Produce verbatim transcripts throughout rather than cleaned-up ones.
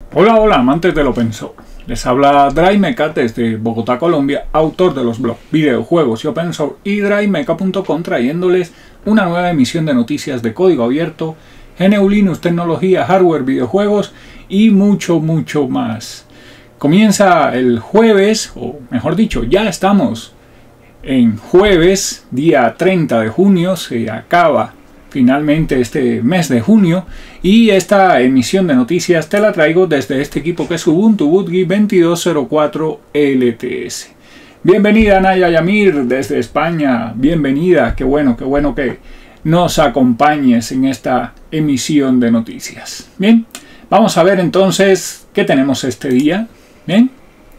Hola, hola, amantes del Open Source. Les habla DryMeca desde Bogotá, Colombia, autor de los blogs Videojuegos y Open Source y DryMeca punto com, trayéndoles una nueva emisión de noticias de código abierto, G N U Linux, tecnología, hardware, videojuegos y mucho, mucho más. Comienza el jueves, o mejor dicho, ya estamos en jueves, día treinta de junio, se acaba finalmente este mes de junio y esta emisión de noticias te la traigo desde este equipo que es Ubuntu BootGui veintidós cero cuatro L T S. Bienvenida Naya Yamir desde España, bienvenida, qué bueno, qué bueno que nos acompañes en esta emisión de noticias. Bien, vamos a ver entonces qué tenemos este día. Bien,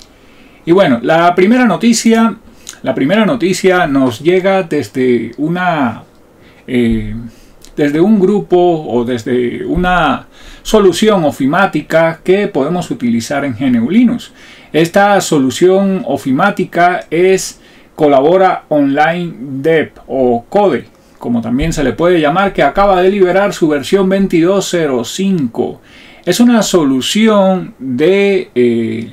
y bueno, la primera noticia, la primera noticia nos llega desde una eh, desde un grupo o desde una solución ofimática que podemos utilizar en G N U Linux. Esta solución ofimática es Colabora Online Dev o Code, como también se le puede llamar, que acaba de liberar su versión veintidós cero cinco. Es una solución de, eh,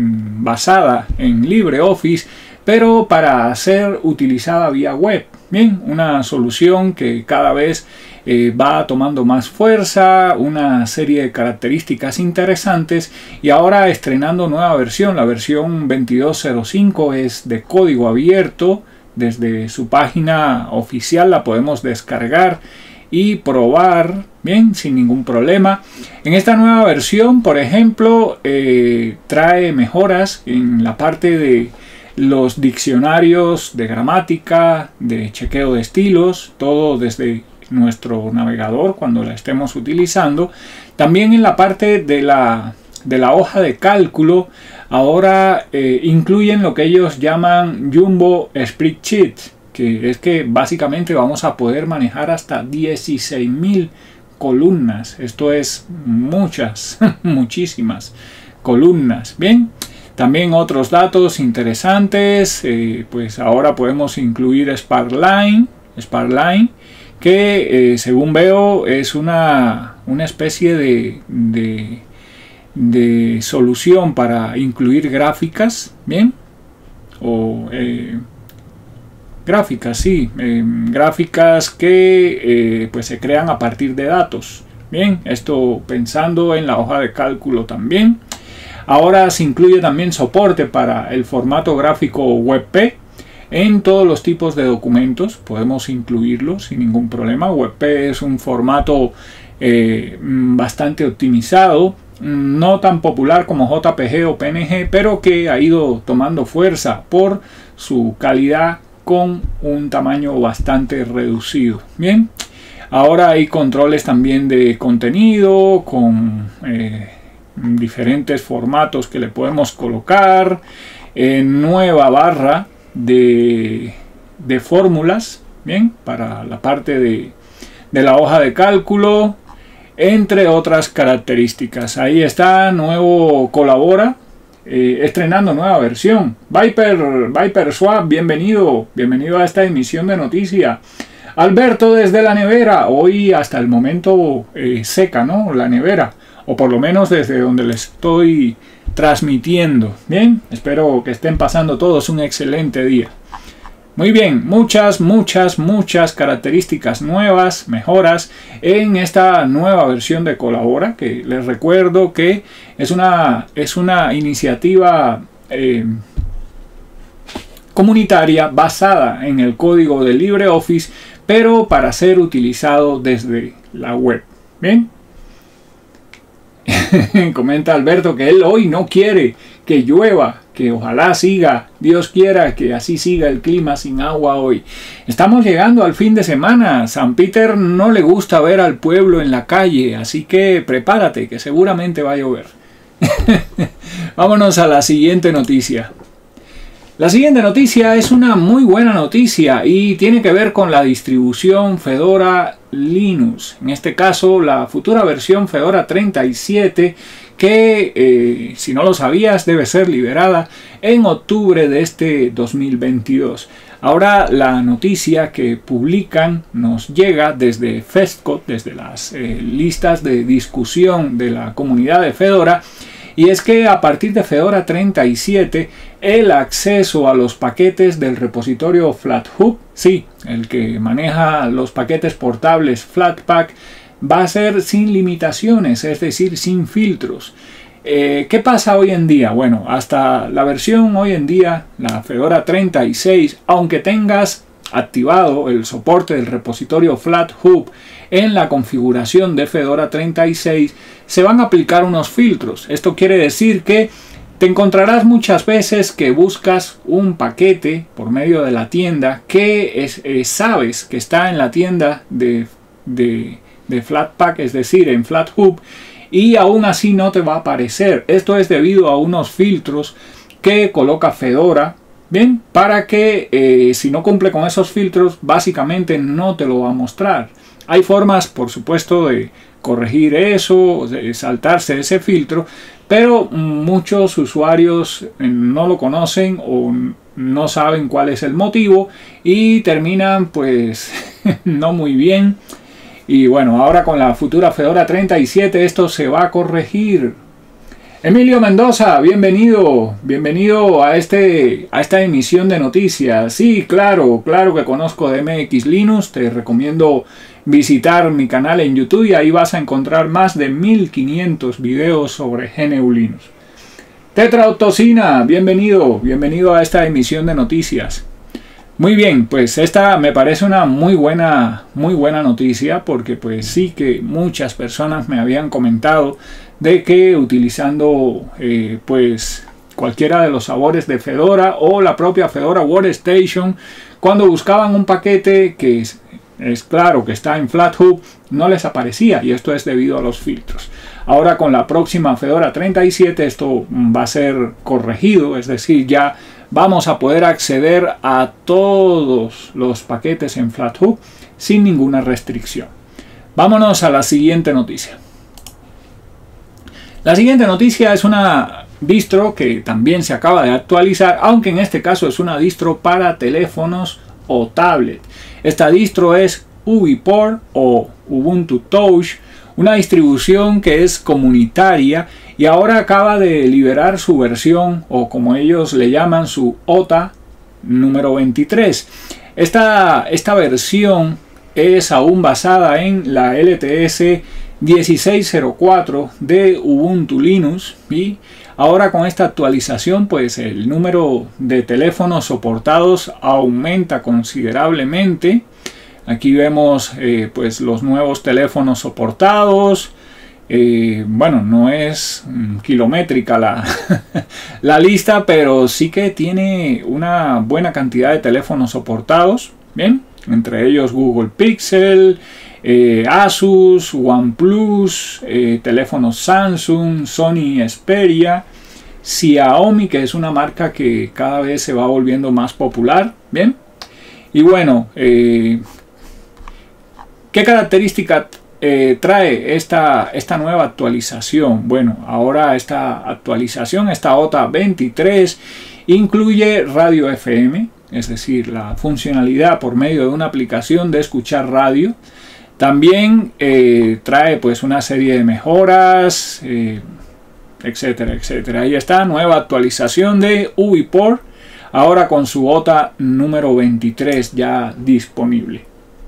basada en LibreOffice, pero para ser utilizada vía web. Bien, una solución que cada vez eh, va tomando más fuerza, una serie de características interesantes y ahora estrenando nueva versión. La versión veintidós cero cinco es de código abierto. Desde su página oficial la podemos descargar y probar bien sin ningún problema. En esta nueva versión, por ejemplo, eh, trae mejoras en la parte de los diccionarios de gramática, de chequeo de estilos, todo desde nuestro navegador cuando la estemos utilizando. También en la parte de la, de la hoja de cálculo, ahora eh, incluyen lo que ellos llaman Jumbo Spreadsheet, que es que básicamente vamos a poder manejar hasta dieciséis mil columnas. Esto es muchas, muchísimas columnas. Bien. También otros datos interesantes, eh, pues ahora podemos incluir Sparkline, Sparkline que eh, según veo es una, una especie de, de, de solución para incluir gráficas, bien, o eh, gráficas, sí, eh, gráficas que eh, pues se crean a partir de datos, bien, esto pensando en la hoja de cálculo también. Ahora se incluye también soporte para el formato gráfico WebP en todos los tipos de documentos. Podemos incluirlo sin ningún problema. WebP es un formato eh, bastante optimizado, no tan popular como J P G o P N G, pero que ha ido tomando fuerza por su calidad con un tamaño bastante reducido. Bien, ahora hay controles también de contenido con Eh, diferentes formatos que le podemos colocar, eh, nueva barra de, de fórmulas, bien, para la parte de, de la hoja de cálculo, entre otras características. Ahí está, nuevo Colabora, eh, estrenando nueva versión. Viper, Viper Swap, bienvenido, bienvenido a esta emisión de noticia. Alberto desde la nevera, hoy hasta el momento eh, seca, ¿no? La nevera, o por lo menos desde donde les estoy transmitiendo. Bien, espero que estén pasando todos un excelente día. Muy bien, muchas, muchas, muchas características nuevas, mejoras en esta nueva versión de Colabora, que les recuerdo que es una, es una iniciativa eh, comunitaria basada en el código de LibreOffice, pero para ser utilizado desde la web. Bien. Comenta Alberto que él hoy no quiere que llueva, que ojalá siga, Dios quiera que así siga el clima sin agua hoy. Estamos llegando al fin de semana. San Peter no le gusta ver al pueblo en la calle, así que prepárate que seguramente va a llover. Vámonos a la siguiente noticia. La siguiente noticia es una muy buena noticia y tiene que ver con la distribución Fedora Linux. En este caso, la futura versión Fedora treinta y siete que, eh, si no lo sabías, debe ser liberada en octubre de este dos mil veintidós. Ahora la noticia que publican nos llega desde Festcode, desde las eh, listas de discusión de la comunidad de Fedora, y es que a partir de Fedora treinta y siete el acceso a los paquetes del repositorio Flathub, sí, el que maneja los paquetes portables Flatpak, va a ser sin limitaciones, es decir, sin filtros. Eh, ¿Qué pasa hoy en día? Bueno, hasta la versión hoy en día, la Fedora treinta y seis, aunque tengas activado el soporte del repositorio Flathub en la configuración de Fedora treinta y seis, se van a aplicar unos filtros. Esto quiere decir que te encontrarás muchas veces que buscas un paquete por medio de la tienda que es, eh, sabes que está en la tienda de, de, de Flatpak, es decir, en Flathub, y aún así no te va a aparecer. Esto es debido a unos filtros que coloca Fedora, bien, para que eh, si no cumple con esos filtros, básicamente no te lo va a mostrar. Hay formas, por supuesto, de corregir eso, de saltarse ese filtro, pero muchos usuarios no lo conocen o no saben cuál es el motivo y terminan pues no muy bien. Y bueno, ahora con la futura Fedora treinta y siete esto se va a corregir. Emilio Mendoza, bienvenido, bienvenido a, este, a esta emisión de noticias. Sí, claro, claro que conozco de M X Linux, te recomiendo visitar mi canal en YouTube y ahí vas a encontrar más de mil quinientos videos sobre G N U Linux. Tetraoctocina, bienvenido, bienvenido a esta emisión de noticias. Muy bien, pues esta me parece una muy buena, muy buena noticia porque pues sí que muchas personas me habían comentado de que utilizando eh, pues cualquiera de los sabores de Fedora o la propia Fedora Workstation, cuando buscaban un paquete que es, es claro que está en Flathub, no les aparecía, y esto es debido a los filtros. Ahora con la próxima Fedora treinta y siete esto va a ser corregido, es decir, ya vamos a poder acceder a todos los paquetes en Flathub sin ninguna restricción. Vámonos a la siguiente noticia. La siguiente noticia es una distro que también se acaba de actualizar, aunque en este caso es una distro para teléfonos o tablet. Esta distro es UbiPort o Ubuntu Touch, una distribución que es comunitaria y ahora acaba de liberar su versión, o como ellos le llaman, su O T A número veintitrés. Esta, esta versión es aún basada en la L T S dieciséis cero cuatro de Ubuntu Linux, y ahora con esta actualización pues el número de teléfonos soportados aumenta considerablemente. Aquí vemos eh, pues los nuevos teléfonos soportados. Eh, bueno, no es mm, kilométrica la, la lista, pero sí que tiene una buena cantidad de teléfonos soportados. Bien, entre ellos Google Pixel, eh, Asus, OnePlus, eh, teléfonos Samsung, Sony Xperia, Xiaomi, que es una marca que cada vez se va volviendo más popular. Bien, y bueno, eh, ¿qué característica eh, trae esta, esta nueva actualización? Bueno, ahora esta actualización, esta O T A veintitrés, incluye radio F M, es decir, la funcionalidad por medio de una aplicación de escuchar radio. También eh, trae pues una serie de mejoras, eh, etcétera, etcétera. Ahí está, nueva actualización de UbiPort, ahora con su O T A número veintitrés ya disponible.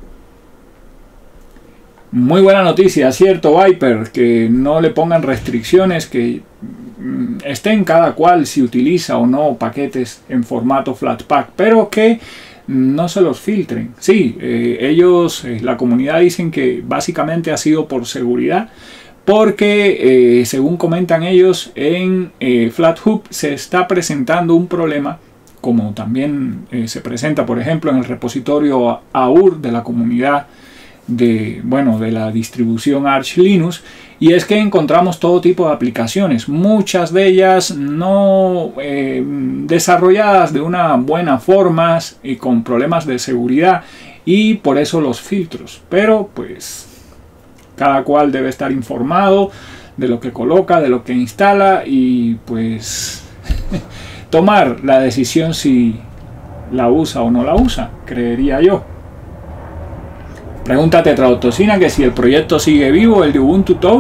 Muy buena noticia, ¿cierto, Viper? Que no le pongan restricciones, que mm, estén cada cual si utiliza o no paquetes en formato Flatpak, pero que no se los filtren. Sí, eh, ellos, eh, la comunidad dicen que básicamente ha sido por seguridad, porque eh, según comentan ellos, en eh, Flathub se está presentando un problema, como también eh, se presenta, por ejemplo, en el repositorio A U R de la comunidad de, bueno, de la distribución Arch Linux, y es que encontramos todo tipo de aplicaciones, muchas de ellas no eh, desarrolladas de una buena forma y con problemas de seguridad, y por eso los filtros. Pero pues cada cual debe estar informado de lo que coloca, de lo que instala, y pues tomar la decisión si la usa o no la usa, creería yo. Pregúntate Tetraoctocina que si el proyecto sigue vivo, el de Ubuntu Touch.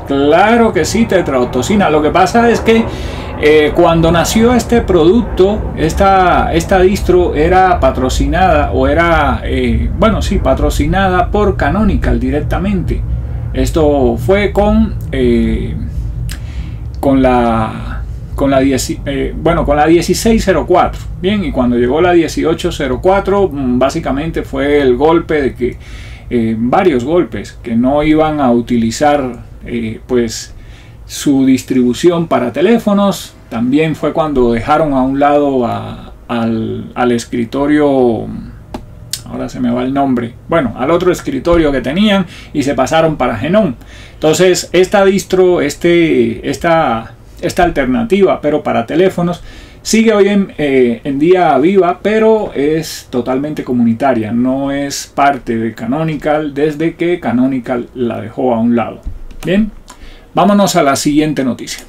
Claro que sí, tetrodotoxina. Lo que pasa es que eh, cuando nació este producto, esta, esta distro era patrocinada o era, eh, bueno, sí, patrocinada por Canonical directamente. Esto fue con, eh, con la, con la, diez, eh, bueno, con la dieciséis cero cuatro. Bien, y cuando llegó la dieciocho cero cuatro, básicamente fue el golpe de que, eh, varios golpes, que no iban a utilizar eh, pues su distribución para teléfonos. También fue cuando dejaron a un lado a, al, al escritorio, ahora se me va el nombre, bueno, al otro escritorio que tenían y se pasaron para Genome. Entonces esta distro, este, esta, esta alternativa, pero para teléfonos, sigue hoy en, eh, en día viva, pero es totalmente comunitaria, no es parte de Canonical desde que Canonical la dejó a un lado. Bien, vámonos a la siguiente noticia.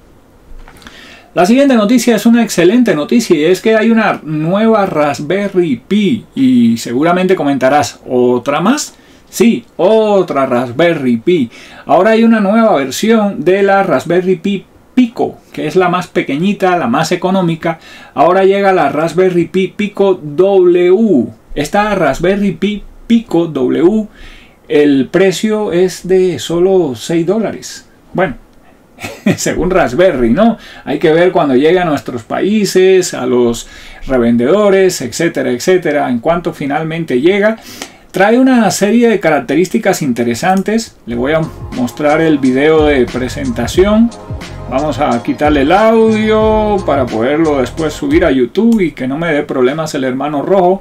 La siguiente noticia es una excelente noticia y es que hay una nueva Raspberry Pi y seguramente comentarás, ¿otra más? Sí, otra Raspberry Pi. Ahora hay una nueva versión de la Raspberry Pi Pico, que es la más pequeñita, la más económica. Ahora llega la Raspberry Pi Pico W. Esta Raspberry Pi Pico W, el precio es de solo seis dólares. Bueno, según Raspberry, ¿no? Hay que ver cuando llegue a nuestros países, a los revendedores, etcétera, etcétera, en cuanto finalmente llega. Trae una serie de características interesantes. Le voy a mostrar el video de presentación. Vamos a quitarle el audio para poderlo después subir a YouTube y que no me dé problemas el hermano rojo.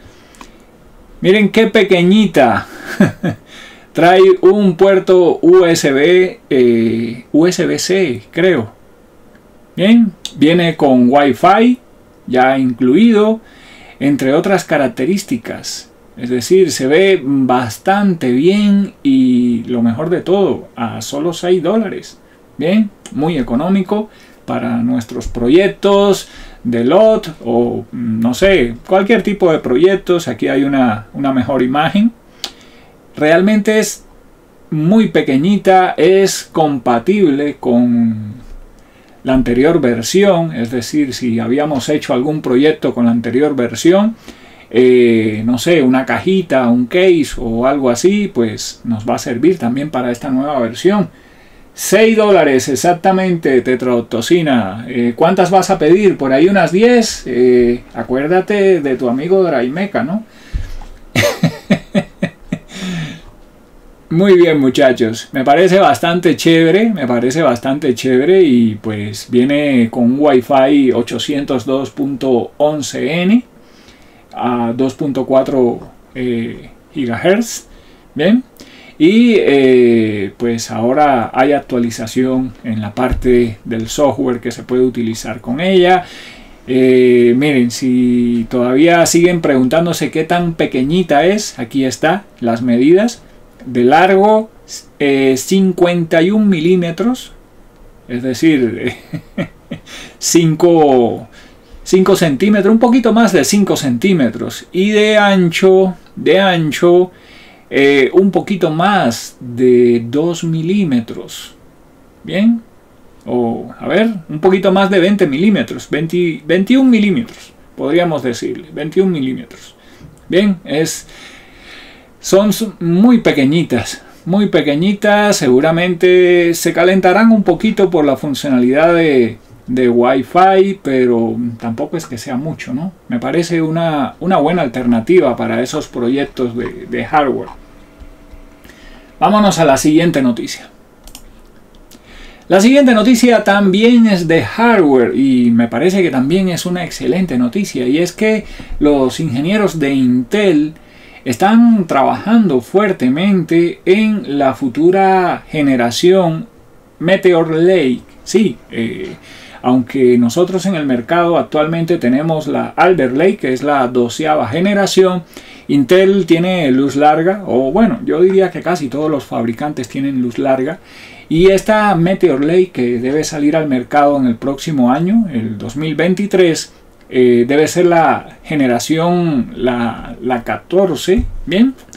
Miren qué pequeñita. Trae un puerto U S B, eh, U S B C, creo. Bien, viene con Wi-Fi ya incluido, entre otras características. Es decir, se ve bastante bien y lo mejor de todo, a solo seis dólares. Bien, muy económico para nuestros proyectos de L O T o no sé, cualquier tipo de proyectos. Aquí hay una, una mejor imagen. Realmente es muy pequeñita, es compatible con la anterior versión, es decir, si habíamos hecho algún proyecto con la anterior versión, eh, no sé, una cajita, un case o algo así, pues nos va a servir también para esta nueva versión. seis dólares exactamente, tetrodotoxina. Eh, ¿Cuántas vas a pedir? Por ahí unas diez. Eh, acuérdate de tu amigo Draimeca, ¿no? Muy bien, muchachos, me parece bastante chévere, me parece bastante chévere y pues viene con un Wi-Fi ochocientos dos punto once ene a dos punto cuatro eh, gigahertz, bien, y eh, pues ahora hay actualización en la parte del software que se puede utilizar con ella. Eh, miren, si todavía siguen preguntándose qué tan pequeñita es, aquí está las medidas. De largo eh, cincuenta y un milímetros, es decir, cinco centímetros, un poquito más de cinco centímetros, y de ancho, de ancho eh, un poquito más de dos milímetros. Bien, o a ver, un poquito más de veinte milímetros, veinte, veintiún milímetros, podríamos decirle, veintiún milímetros. Bien, es... son muy pequeñitas, muy pequeñitas, seguramente se calentarán un poquito por la funcionalidad de, de Wi-Fi, pero tampoco es que sea mucho, ¿no? Me parece una, una buena alternativa para esos proyectos de, de hardware. Vámonos a la siguiente noticia. La siguiente noticia también es de hardware y me parece que también es una excelente noticia, y es que los ingenieros de Intel están trabajando fuertemente en la futura generación Meteor Lake. Sí, eh, aunque nosotros en el mercado actualmente tenemos la Alder Lake, que es la doceava generación, Intel tiene luz larga, o bueno, yo diría que casi todos los fabricantes tienen luz larga, y esta Meteor Lake, que debe salir al mercado en el próximo año, el dos mil veintitrés, Eh, debe ser la generación, la, la catorce, bien,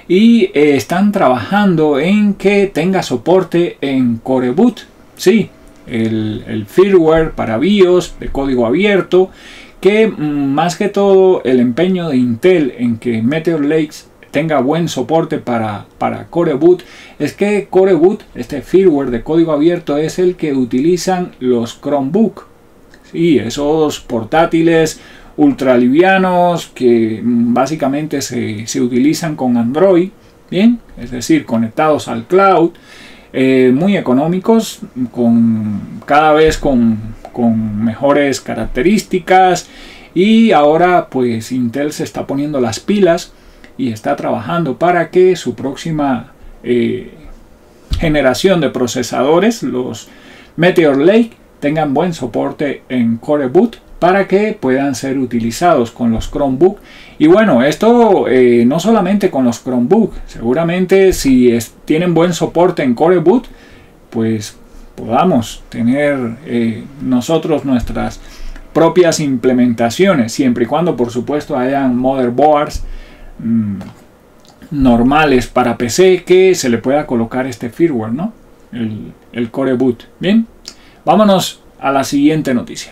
y eh, están trabajando en que tenga soporte en Core Boot. Sí, el, el firmware para BIOS de código abierto, que más que todo el empeño de Intel en que Meteor Lake tenga buen soporte para, para Core Boot es que Core Boot, este firmware de código abierto, es el que utilizan los Chromebook. Sí, esos portátiles ultra livianos que básicamente se, se utilizan con Android, bien, es decir, conectados al cloud, eh, muy económicos, con, cada vez con, con mejores características, y ahora pues Intel se está poniendo las pilas y está trabajando para que su próxima eh, generación de procesadores, los Meteor Lake, tengan buen soporte en Core Boot para que puedan ser utilizados con los Chromebook. Y bueno, esto eh, no solamente con los Chromebook, seguramente si es, tienen buen soporte en Core Boot, pues podamos tener eh, nosotros nuestras propias implementaciones, siempre y cuando por supuesto hayan motherboards mmm, normales para P C que se le pueda colocar este firmware, ¿no? El, el Core Boot. Bien, vámonos a la siguiente noticia.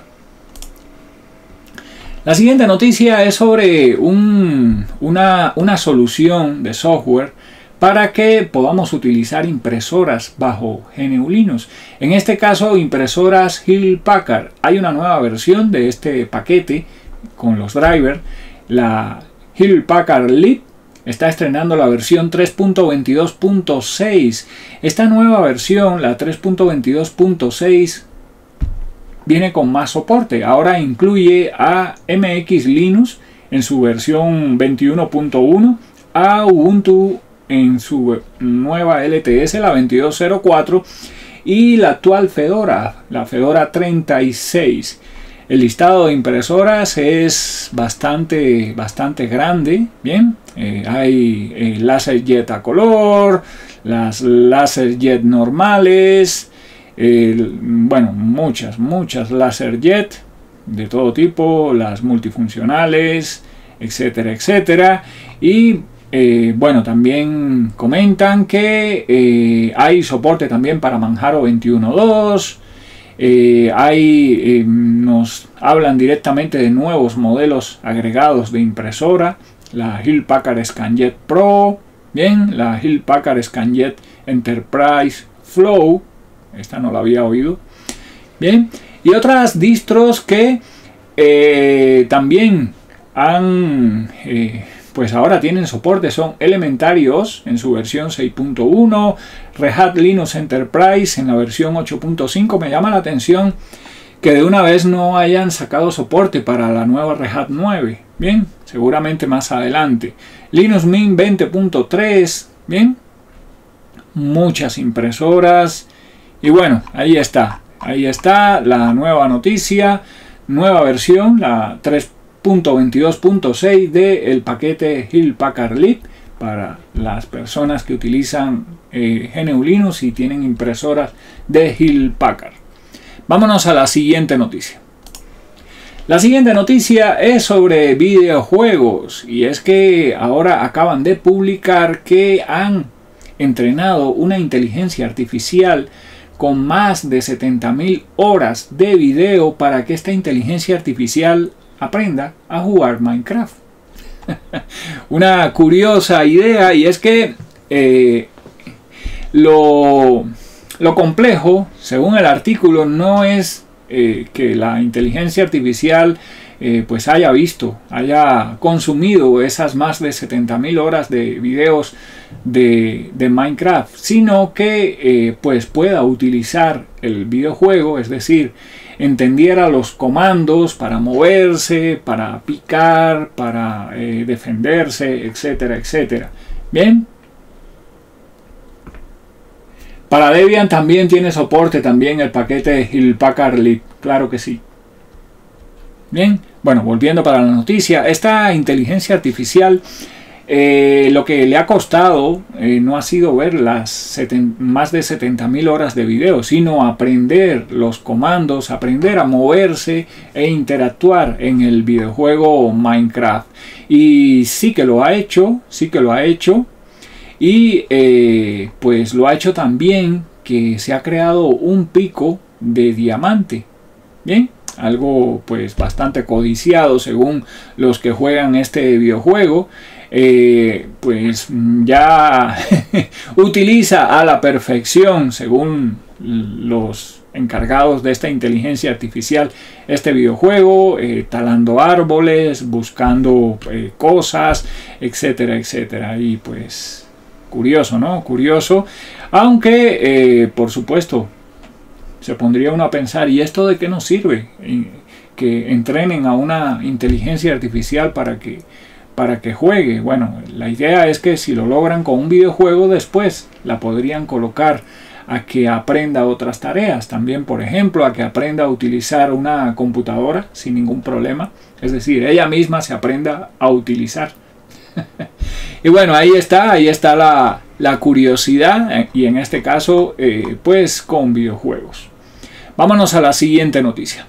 La siguiente noticia es sobre un, una, una solución de software para que podamos utilizar impresoras bajo G N U Linux. En este caso, impresoras Hewlett Packard. Hay una nueva versión de este paquete con los drivers. La Hewlett Packard Leap está estrenando la versión tres punto veintidós punto seis. Esta nueva versión, la tres punto veintidós punto seis, viene con más soporte. Ahora incluye a M X Linux en su versión veintiuno punto uno, a Ubuntu en su nueva L T S, la veintidós cero cuatro, y la actual Fedora, la Fedora treinta y seis. El listado de impresoras es bastante, bastante grande. Bien, eh, hay eh, LaserJet a color, las LaserJet normales, eh, bueno, muchas, muchas LaserJet de todo tipo, las multifuncionales, etcétera, etcétera. Y Eh, bueno, también comentan que eh, hay soporte también para Manjaro veintiuno punto dos. Eh, hay, eh, nos hablan directamente de nuevos modelos agregados de impresora, la Hewlett Packard ScanJet Pro, bien, la Hewlett Packard ScanJet Enterprise Flow, esta no la había oído, bien, y otras distros que eh, también han eh, pues ahora tienen soporte, son Elementary O S en su versión seis punto uno, Red Hat Linux Enterprise en la versión ocho punto cinco. Me llama la atención que de una vez no hayan sacado soporte para la nueva Red Hat nueve. Bien, seguramente más adelante. Linux Mint veinte punto tres, bien, muchas impresoras. Y bueno, ahí está, ahí está la nueva noticia, nueva versión, la tres punto veintidós punto seis del paquete Hewlett Packard Leap para las personas que utilizan eh, G N U Linux y tienen impresoras de Hewlett Packard. Vámonos a la siguiente noticia. La siguiente noticia es sobre videojuegos, y es que ahora acaban de publicar que han entrenado una inteligencia artificial con más de setenta mil horas de video para que esta inteligencia artificial aprenda a jugar Minecraft. Una curiosa idea, y es que eh, lo, lo complejo, según el artículo, no es eh, que la inteligencia artificial eh, pues haya visto, haya consumido esas más de setenta mil horas de videos de, de Minecraft, sino que eh, pues pueda utilizar el videojuego, es decir, entendiera los comandos para moverse, para picar, para eh, defenderse, etcétera, etcétera. Bien. Para Debian también tiene soporte también el paquete de Hewlett Packard Leap, claro que sí. Bien, bueno, volviendo para la noticia, esta inteligencia artificial Eh, lo que le ha costado eh, no ha sido ver las más de setenta mil horas de video, sino aprender los comandos, aprender a moverse e interactuar en el videojuego Minecraft. Y sí que lo ha hecho, sí que lo ha hecho. y eh, pues lo ha hecho también que se ha creado un pico de diamante. Bien, algo pues bastante codiciado según los que juegan este videojuego. Eh, pues ya utiliza a la perfección, según los encargados de esta inteligencia artificial, este videojuego, eh, talando árboles, buscando eh, cosas, etcétera, etcétera. Y pues curioso, ¿no? Curioso, aunque eh, por supuesto se pondría uno a pensar, ¿y esto de qué nos sirve? Que entrenen a una inteligencia artificial para que para que juegue. Bueno, la idea es que si lo logran con un videojuego, después la podrían colocar a que aprenda otras tareas. También, por ejemplo, a que aprenda a utilizar una computadora sin ningún problema. Es decir, ella misma se aprenda a utilizar. Y bueno, ahí está, ahí está la, la curiosidad, y en este caso, eh, pues con videojuegos. Vámonos a la siguiente noticia.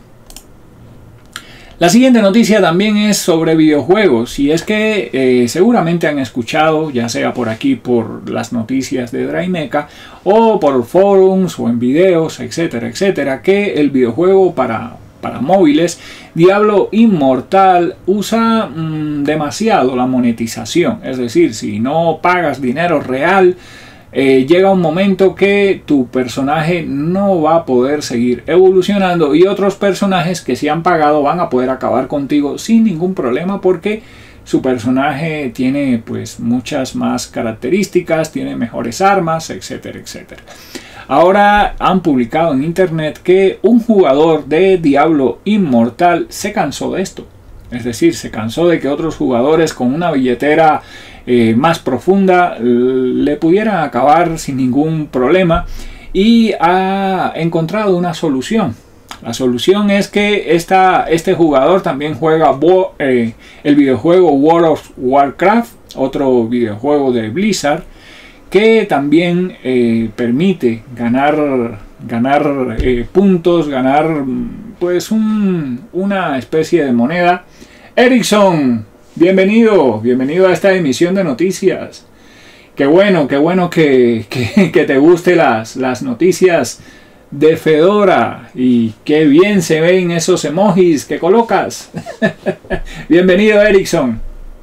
La siguiente noticia también es sobre videojuegos, y es que eh, seguramente han escuchado, ya sea por aquí por las noticias de Drymeca o por forums o en videos, etcétera, etcétera, que el videojuego para, para móviles Diablo Immortal usa mmm, demasiado la monetización. Es decir, si no pagas dinero real, Eh, llega un momento que tu personaje no va a poder seguir evolucionando, y otros personajes que sí han pagado van a poder acabar contigo sin ningún problema, porque su personaje tiene pues muchas más características, tiene mejores armas, etcétera, etcétera. Ahora han publicado en internet que un jugador de Diablo Immortal se cansó de esto. Es decir, se cansó de que otros jugadores con una billetera eh, más profunda le pudieran acabar sin ningún problema, y ha encontrado una solución. La solución es que esta, este jugador también juega Bo, eh, el videojuego World of Warcraft, otro videojuego de Blizzard, que también eh, permite ganar, ganar eh, puntos, ganar pues un, una especie de moneda. Erickson, bienvenido, bienvenido a esta emisión de noticias. Qué bueno, qué bueno que, que, que te gusten las, las noticias de Fedora, y qué bien se ven esos emojis que colocas. Bienvenido, Erickson.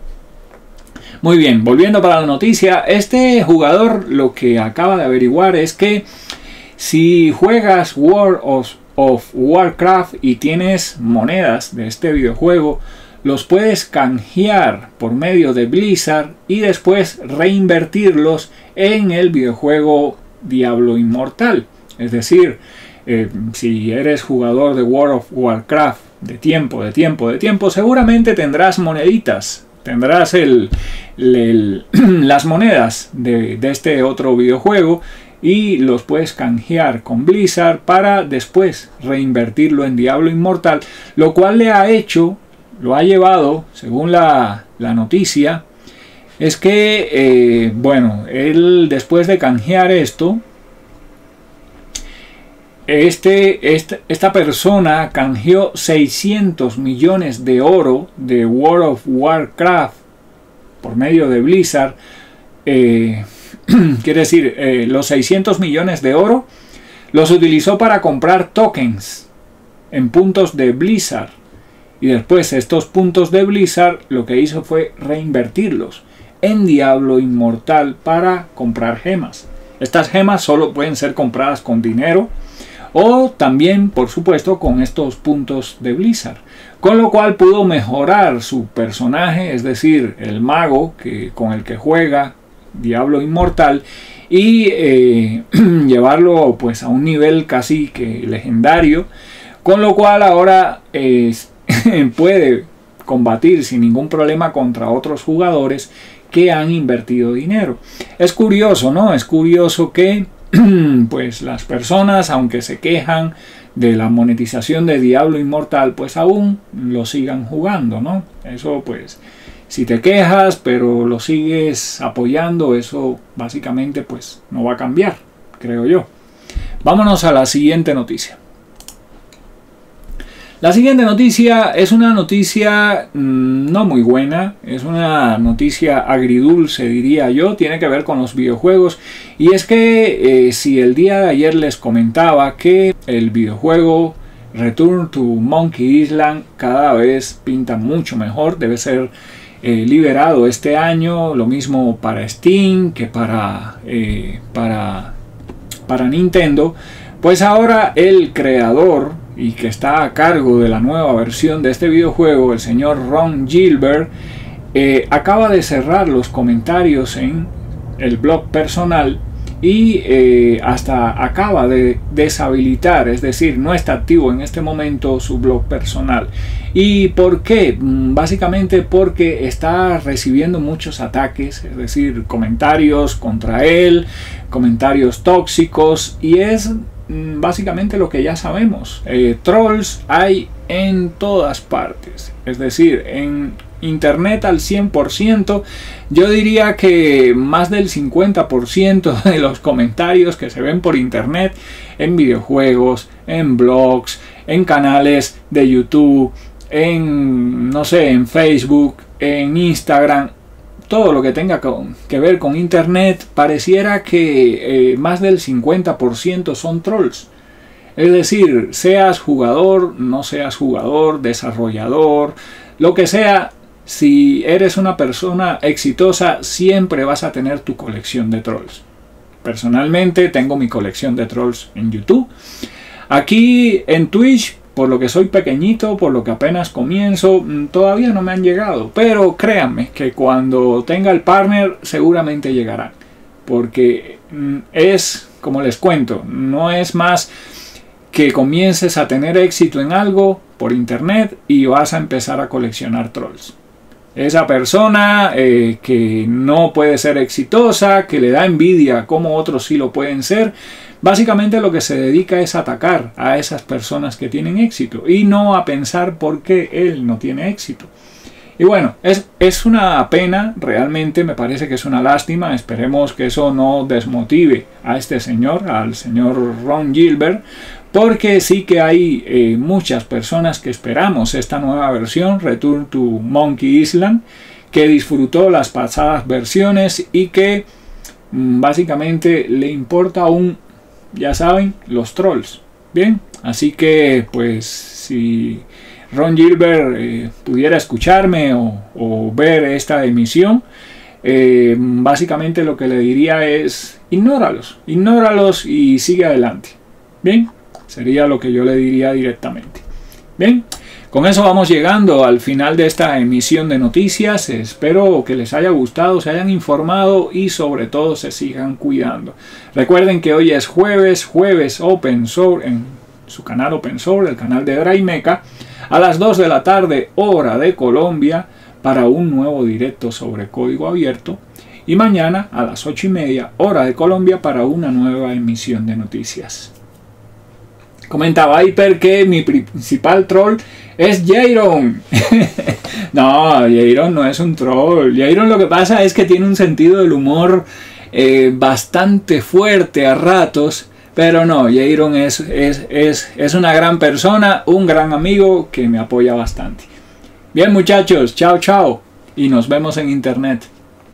Muy bien, volviendo para la noticia, este jugador lo que acaba de averiguar es que si juegas World of, of Warcraft y tienes monedas de este videojuego, los puedes canjear por medio de Blizzard y después reinvertirlos en el videojuego Diablo Immortal. Es decir, eh, si eres jugador de World of Warcraft de tiempo, de tiempo, de tiempo, seguramente tendrás moneditas. Tendrás el, el, las monedas de, de este otro videojuego, y los puedes canjear con Blizzard para después reinvertirlo en Diablo Immortal, lo cual le ha hecho, lo ha llevado, según la, la noticia, es que, eh, bueno, él después de canjear esto, Este, este, esta persona canjeó seiscientos millones de oro de World of Warcraft por medio de Blizzard. Eh, quiere decir, eh, los seiscientos millones de oro los utilizó para comprar tokens en puntos de Blizzard, y después estos puntos de Blizzard lo que hizo fue reinvertirlos en Diablo Immortal para comprar gemas. Estas gemas solo pueden ser compradas con dinero, o también, por supuesto, con estos puntos de Blizzard. Con lo cual pudo mejorar su personaje, es decir, el mago que, con el que juega Diablo Immortal, y eh, llevarlo pues a un nivel casi que legendario. Con lo cual ahora eh, puede combatir sin ningún problema contra otros jugadores que han invertido dinero. Es curioso, ¿no? Es curioso que pues las personas, aunque se quejan de la monetización de Diablo Immortal, pues aún lo sigan jugando, ¿no? Eso pues, si te quejas pero lo sigues apoyando, eso básicamente pues no va a cambiar, creo yo. Vámonos a la siguiente noticia. La siguiente noticia es una noticia mmm, no muy buena, es una noticia agridulce diría yo, tiene que ver con los videojuegos y es que eh, si el día de ayer les comentaba que el videojuego Return to Monkey Island cada vez pinta mucho mejor, debe ser eh, liberado este año, lo mismo para Steam que para, eh, para, para Nintendo, pues ahora el creador y que está a cargo de la nueva versión de este videojuego, el señor Ron Gilbert, eh, acaba de cerrar los comentarios en el blog personal y eh, hasta acaba de deshabilitar, es decir, no está activo en este momento su blog personal. ¿Y por qué? Básicamente porque está recibiendo muchos ataques, es decir, comentarios contra él, comentarios tóxicos, y es básicamente lo que ya sabemos. Eh, trolls hay en todas partes, es decir, en internet al cien por ciento, yo diría que más del cincuenta por ciento de los comentarios que se ven por internet, en videojuegos, en blogs, en canales de YouTube, en, no sé, en Facebook, en Instagram, todo lo que tenga que ver con internet, pareciera que eh, más del cincuenta por ciento son trolls. Es decir, seas jugador, no seas jugador, desarrollador, lo que sea, si eres una persona exitosa, siempre vas a tener tu colección de trolls. Personalmente tengo mi colección de trolls en YouTube. Aquí en Twitch, por lo que soy pequeñito, por lo que apenas comienzo, todavía no me han llegado. Pero créanme que cuando tenga el partner seguramente llegarán. Porque es, como les cuento, no es más que comiences a tener éxito en algo por internet y vas a empezar a coleccionar trolls. Esa persona eh, que no puede ser exitosa, que le da envidia como otros sí lo pueden ser, básicamente lo que se dedica es a atacar a esas personas que tienen éxito y no a pensar por qué él no tiene éxito. Y bueno, es, es una pena, realmente me parece que es una lástima, esperemos que eso no desmotive a este señor, al señor Ron Gilbert, porque sí que hay eh, muchas personas que esperamos esta nueva versión, Return to Monkey Island, que disfrutó las pasadas versiones y que mmm, básicamente le importa aún, ya saben, los trolls. Bien, así que pues si Ron Gilbert eh, pudiera escucharme o, o ver esta emisión, eh, básicamente lo que le diría es ignóralos, ignóralos y sigue adelante. Bien, sería lo que yo le diría directamente. Bien, con eso vamos llegando al final de esta emisión de noticias. Espero que les haya gustado, se hayan informado y sobre todo se sigan cuidando. Recuerden que hoy es jueves, jueves Open Source en su canal Open Source, el canal de DryMeca, a las dos de la tarde hora de Colombia para un nuevo directo sobre código abierto y mañana a las ocho y media hora de Colombia para una nueva emisión de noticias. Comenta Viper que mi principal troll es Jairon. No, Jairon no es un troll. Jairon lo que pasa es que tiene un sentido del humor eh, bastante fuerte a ratos. Pero no, Jairon es, es, es, es una gran persona, un gran amigo que me apoya bastante. Bien muchachos, chao chao y nos vemos en internet.